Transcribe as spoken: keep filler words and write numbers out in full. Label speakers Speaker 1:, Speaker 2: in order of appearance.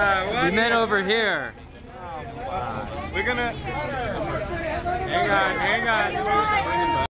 Speaker 1: Uh,
Speaker 2: we met over here.
Speaker 1: We're gonna hang on, hang on.